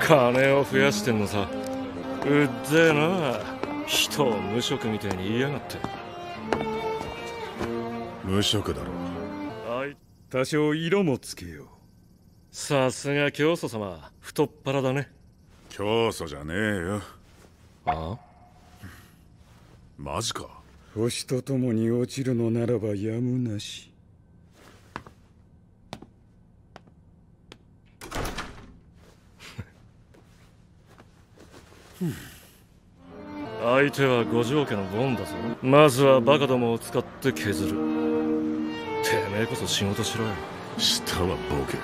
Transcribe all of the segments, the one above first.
金を増やしてんのさ。うっぜえな。人を無職みたいに言いやがって。 無職だろ。 多少色もつけよう。さすが教祖様、太っ腹だね。 教祖じゃねえよ。 あ？ マジか。 星と共に落ちるのならばやむなし。 相手は五条家のボンだぞ。まずはバカどもを使って削る。てめえこそ仕事しろよ。 下はボケ。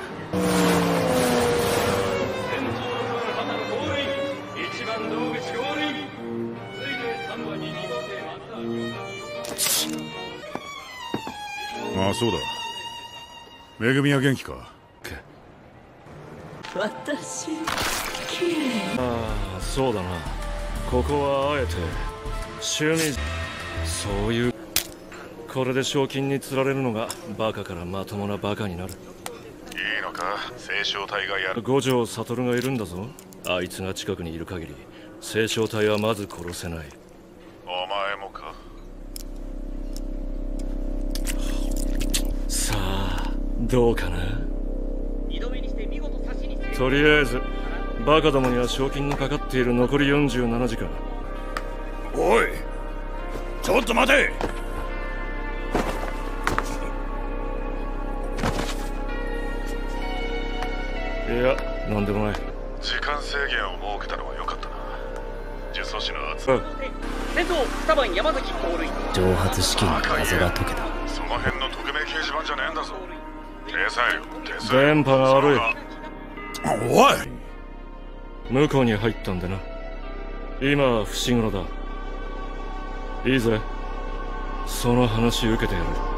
ああ、そうだ。めぐみは元気か？ 私、綺麗。 ああ、そうだな。ここはあえて趣味。そういう。これで賞金に釣られるのがバカからまともなバカになる。 いいのか、星漿体がやる。 五条悟がいるんだぞ。あいつが近くにいる限り星漿体はまず殺せない。 お前もか。 さあどうかな。とりあえずバカどもには賞金のかかっている残り47時間。 おい、ちょっと待て。 いや、なんでもない。 時間制限を設けたのは良かったな。呪詛師の圧。 戦闘2番山崎盗塁。 蒸発式に謎が解けた。 その辺の匿名掲示板じゃねえんだぞ。消さよ。 電波が悪い。 おい、 向こうに入ったんでな。今は伏黒だ。いいぜ、その話受けてやる。